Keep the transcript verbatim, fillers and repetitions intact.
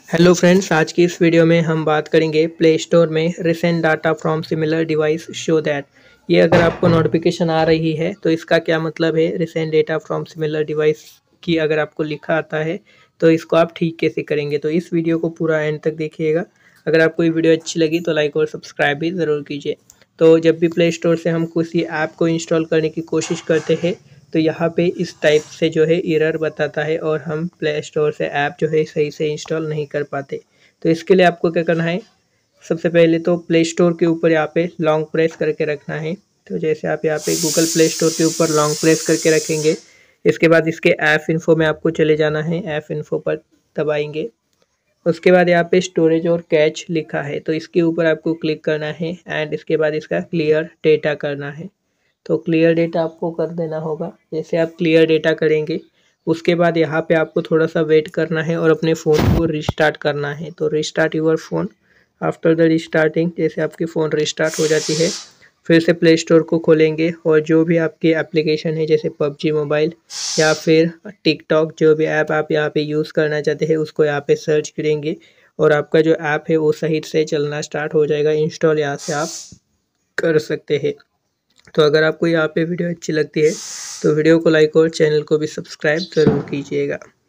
Hello friends, आज की इस वीडियो में हम बात करेंगे प्ले स्टोर में recent data from similar device show that. ये अगर आपको नोटिफिकेशन आ रही है तो इसका क्या मतलब है। Recent data from similar device की अगर आपको लिखा आता है तो इसको आप ठीक कैसे करेंगे। तो इस वीडियो को पूरा एंड तक देखिएगा। अगर आपको ये वीडियो अच्छी लगी तो लाइक और सब्सक्राइब भी ज़रूर कीजिए। तो जब भी प्ले स्टोर से हम किसी ऐप को इंस्टॉल करने की कोशिश करते हैं तो यहाँ पे इस टाइप से जो है एरर बताता है और हम प्ले स्टोर से ऐप जो है सही से इंस्टॉल नहीं कर पाते। तो इसके लिए आपको क्या करना है, सबसे पहले तो प्ले स्टोर के ऊपर यहाँ पे लॉन्ग प्रेस करके रखना है। तो जैसे आप यहाँ पे गूगल प्ले स्टोर के ऊपर लॉन्ग प्रेस करके रखेंगे, इसके बाद इसके ऐप इन्फो में आपको चले जाना है। ऐप इन्फो पर दबाएंगे, उसके बाद यहाँ पे स्टोरेज और कैच लिखा है तो इसके ऊपर आपको क्लिक करना है एंड इसके बाद इसका क्लियर डेटा करना है। तो क्लियर डेटा आपको कर देना होगा। जैसे आप क्लियर डेटा करेंगे उसके बाद यहाँ पे आपको थोड़ा सा वेट करना है और अपने फ़ोन को रिस्टार्ट करना है। तो restart your phone. After the restarting, जैसे आपकी फ़ोन रिस्टार्ट हो जाती है फिर से प्ले स्टोर को खोलेंगे और जो भी आपकी एप्लीकेशन है जैसे पबजी मोबाइल या फिर टिकटॉक, जो भी ऐप आप यहाँ पे यूज़ करना चाहते हैं उसको यहाँ पे सर्च करेंगे और आपका जो ऐप है वो सही से चलना स्टार्ट हो जाएगा। इंस्टॉल यहाँ से आप कर सकते हैं। तो अगर आपको यहाँ पे वीडियो अच्छी लगती है तो वीडियो को लाइक और चैनल को भी सब्सक्राइब ज़रूर कीजिएगा।